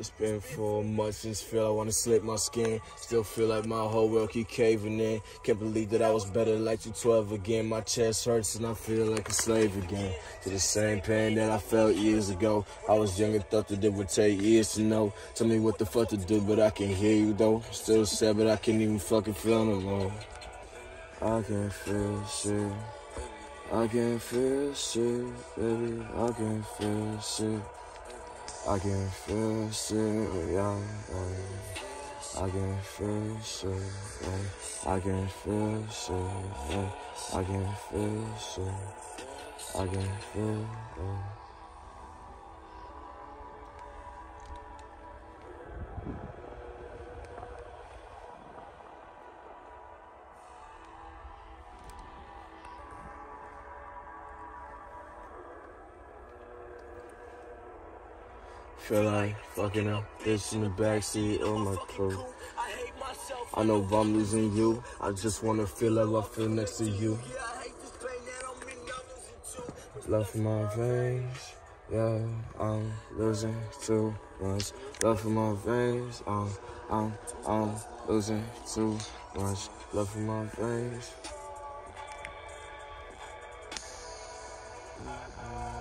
It's been 4 months since feel I wanna slip my skin. Still feel like my whole world keep caving in. Can't believe that I was better like 212 again. My chest hurts and I feel like a slave again. To the same pain that I felt years ago. I was young and thought that it would take years to know. Tell me what the fuck to do, but I can hear you though. Still sad, but I can't even fucking feel no more. I can't feel shit. I can't feel shit, baby. I can't feel shit. I can feel shit, yeah. I can feel shit, yeah. I can feel shit, yeah. I can feel shit. I can feel, yeah. Feel like fucking up, bitch in the backseat of my crew. I know if I'm losing you, I just wanna feel like I feel next to you. Love for my veins, yeah, I'm losing too much. Love for my veins, I'm losing too much. Love for my veins.